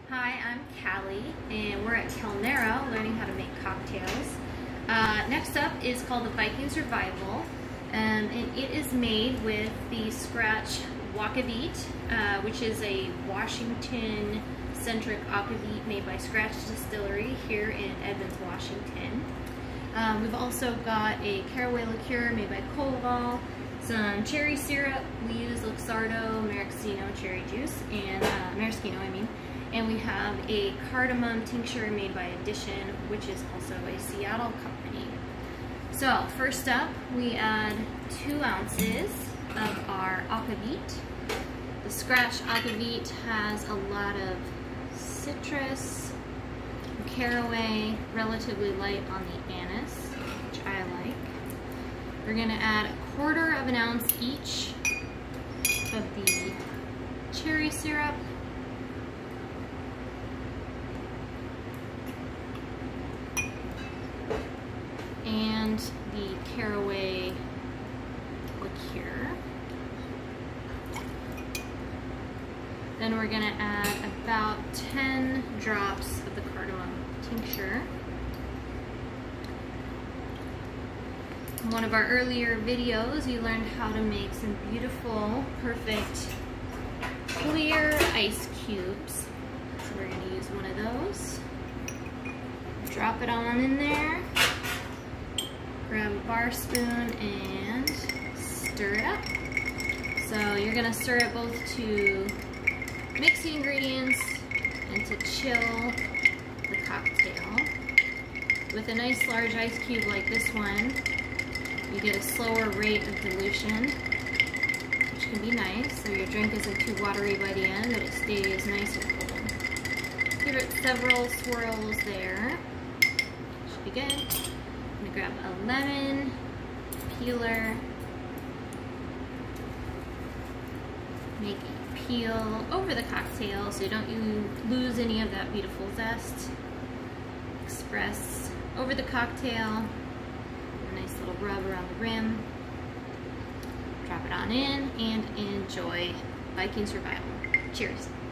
Hi, I'm Callie, and we're at Kelnero learning how to make cocktails. Next up is called the Viking Survival, and it is made with the scratch WAquavit, which is a Washington-centric aquavit made by Scratch Distillery here in Edmonds, Washington. We've also got a caraway liqueur made by Koval, some cherry syrup. We use Luxardo maraschino cherry juice, and and we have a cardamom tincture made by Addition, which is also a Seattle company. So first up, we add 2 ounces of our aquavit. The Scratch aquavit has a lot of citrus, caraway, relatively light on the anise, which I like. We're going to add 1/4 of an ounce each of the cherry syrup, and the caraway liqueur. Then we're going to add about 10 drops of the cardamom tincture. In one of our earlier videos, we learned how to make some beautiful, perfect, clear ice cubes. So we're going to use one of those. Drop it on in there. Grab a bar spoon and stir it up. So you're going to stir it both to mix the ingredients and to chill the cocktail. With a nice large ice cube like this one, you get a slower rate of dilution, which can be nice, so your drink isn't too watery by the end, but it stays nice and cold. Give it several swirls there. Should be good. I'm going to grab a lemon peeler, make a peel over the cocktail so you don't lose any of that beautiful zest. Express over the cocktail, a nice little rub around the rim. Drop it on in and enjoy Viking Survival. Cheers.